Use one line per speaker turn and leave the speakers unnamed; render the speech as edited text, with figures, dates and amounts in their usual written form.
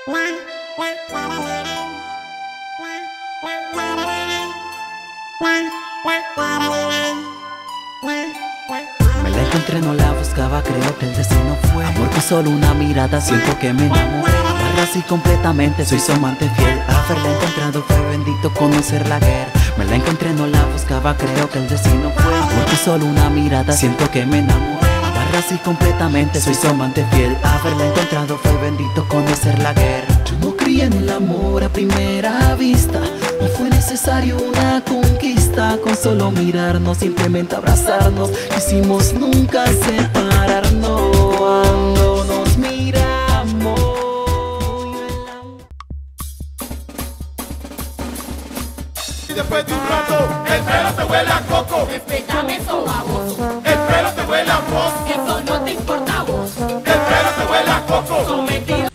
Me la encontré, no la buscaba, creo que el destino fue amor que solo una mirada siento que me enamoré. Amarra así completamente, soy su amante fiel. Haberla encontrado fue bendito conocer la guerra. Me la encontré, no la buscaba, creo que el destino fue amor que solo una mirada siento que me enamoré. Amarra así completamente, soy su amante fiel. Haberla encontrado fue bendito conocer la guerra. Yo no creía en el amor a primera vista, no fue necesario una conquista. Con solo mirarnos, simplemente abrazarnos, quisimos nunca separarnos. Cuando nos miramos
y después de un rato el pelo te huele a coco.
Respétame, eso baboso.
El pelo te huele a vos.
Eso no te importa a vos.
El pelo te huele a coco.
Sometido.